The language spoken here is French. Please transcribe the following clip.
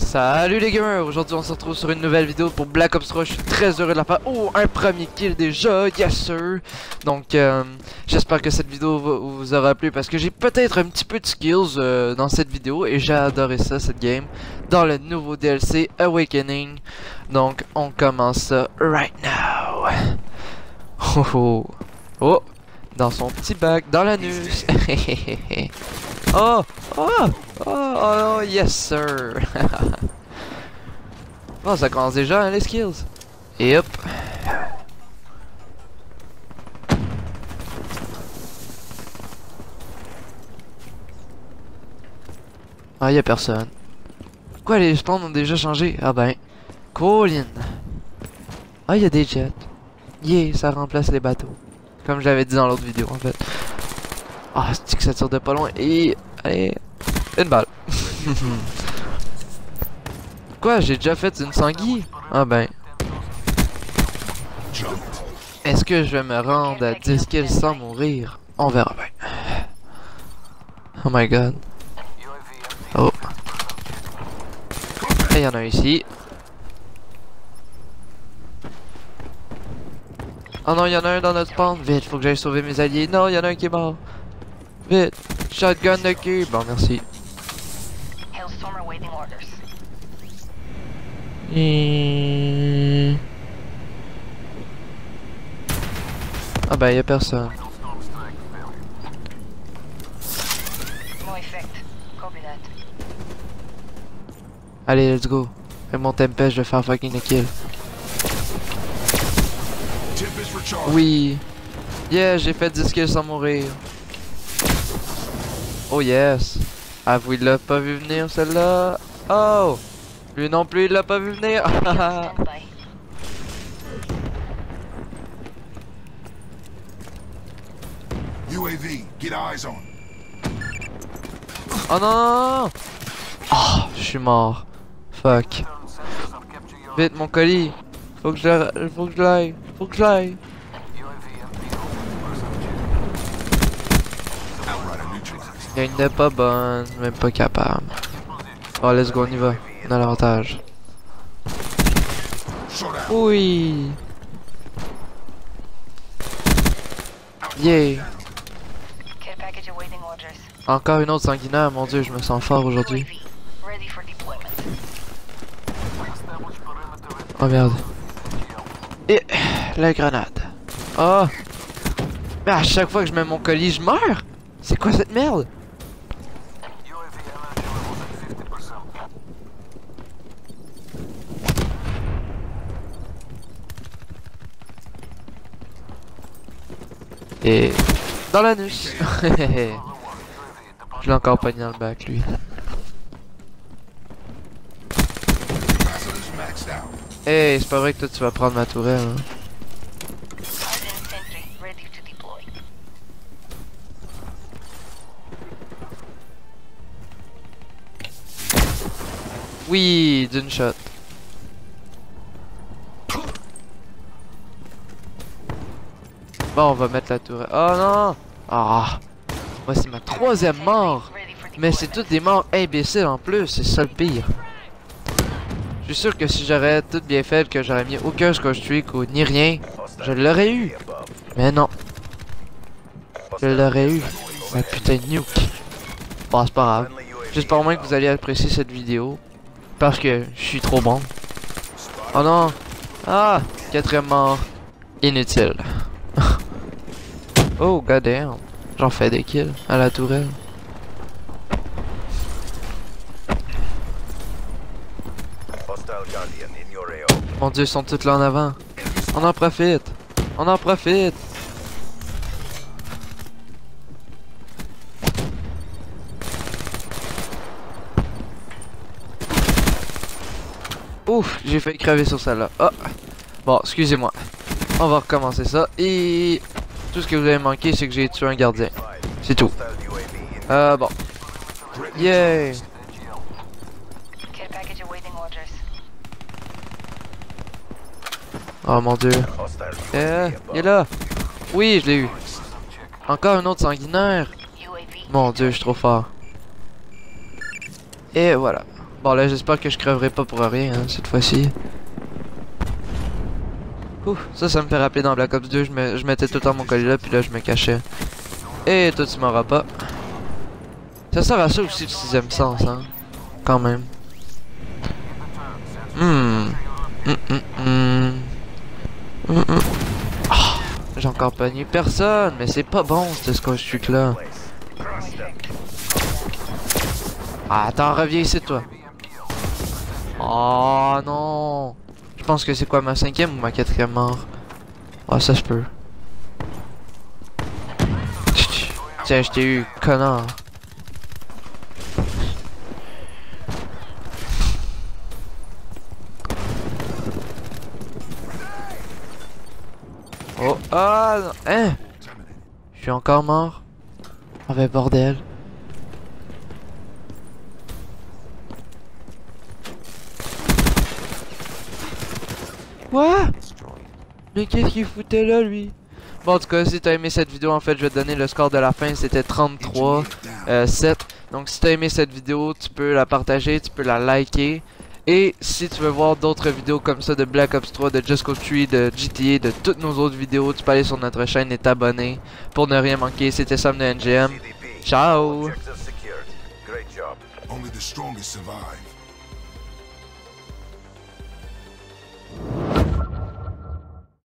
Salut les gamers, aujourd'hui on se retrouve sur une nouvelle vidéo pour Black Ops 3, je suis très heureux de la faire. Oh, un premier kill déjà, yes sir. Donc j'espère que cette vidéo vous aura plu parce que j'ai peut-être un petit peu de skills dans cette vidéo et j'ai adoré ça, cette game, dans le nouveau DLC Awakening. Donc on commence ça right now. Oh oh, oh, dans son petit bac, dans l'anus. Oh, oh, oh, oh, yes sir. Oh, ça commence déjà hein, les skills. Et hop. Ah, y'a personne. Quoi, les spawns ont déjà changé? Ah ben, Colin. Ah, y'a des jets. Yeah, ça remplace les bateaux. Comme j'avais dit dans l'autre vidéo en fait. Ah, c'est que ça tire de pas loin. Et allez, une balle. Quoi, j'ai déjà fait une sanguille? Ah ben. Est-ce que je vais me rendre à 10 kills sans mourir? On verra bien. Oh my god. Oh. Et y'en a un ici. Oh non, y'en a un dans notre spawn. Vite, faut que j'aille sauver mes alliés. Non, y'en a un qui est mort. Vite. Shotgun de cul. Bon, merci. Ah ben y'a personne. Allez, let's go. Avec mon tempest, je vais faire fucking a kill. Oui. Yeah, j'ai fait 10 kills sans mourir. Oh yes. Ah, vous il l'a pas vu venir celle-là. Oh. Lui non plus, il l'a pas vu venir. UAV, get eyes on. Oh non, non, non. Oh, je suis mort. Fuck. Vite mon colis. Faut que je l'aille. Faut que je l'aille. Il n'est pas bonne, même pas capable. Oh let's go, on y va. On a l'avantage. Oui. Yeah. Encore une autre sanguinaire, mon dieu, je me sens fort aujourd'hui. Oh merde. Et la grenade. Oh. Mais à chaque fois que je mets mon colis, je meurs. C'est quoi cette merde? Et dans l'anus. Je l'ai encore pogné dans le bac lui. Hey, c'est pas vrai que toi tu vas prendre ma tourelle hein. Oui, d'une shot. Bon, on va mettre la tourelle. Oh non! Ah! Moi, c'est ma troisième mort! Mais c'est toutes des morts imbéciles en plus, c'est ça le pire. Je suis sûr que si j'aurais tout bien fait, que j'aurais mis aucun scotch streak ou ni rien, je l'aurais eu. Mais non. Je l'aurais eu. Un putain de nuke. Bon, c'est pas grave. J'espère au moins que vous allez apprécier cette vidéo. Parce que je suis trop bon. Oh non! Ah! Quatrième mort. Inutile. Oh goddamn. J'en fais des kills à la tourelle. Mon dieu, ils sont tous là en avant. On en profite. On en profite. Ouf, j'ai failli crever sur celle-là. Oh. Bon, excusez-moi. On va recommencer ça. Et tout ce que vous avez manqué, c'est que j'ai tué un gardien. C'est tout. Bon. Yeah. Oh mon dieu. Il est là. Oui, je l'ai eu. Encore un autre sanguinaire. Mon dieu, je suis trop fort. Et voilà. Bon là j'espère que je creverai pas pour rien hein, cette fois-ci. Ouh, ça me fait rappeler dans Black Ops 2, je mettais tout le temps mon collier là puis là je me cachais. Et toi tu m'auras pas. Ça sert à ça aussi le sixième sens hein. Quand même. Oh, j'ai encore pogné personne, mais c'est pas bon ce scotch truc là. Ah, attends, reviens ici toi. Oh non. Je pense que c'est quoi ma cinquième ou ma quatrième mort. Ah ça je peux. Tiens, je t'ai eu, connard. Oh, ah non. Hein? Je suis encore mort. Oh ben bordel. Quoi? Mais qu'est-ce qu'il foutait là lui? Bon en tout cas si t'as aimé cette vidéo en fait je vais te donner le score de la fin, c'était 33 7. Donc si t'as aimé cette vidéo tu peux la partager, tu peux la liker. Et si tu veux voir d'autres vidéos comme ça de Black Ops 3, de Just Cause 3, de GTA, de toutes nos autres vidéos, tu peux aller sur notre chaîne et t'abonner pour ne rien manquer. C'était Sam de NGM. Ciao! Only the strongest survive.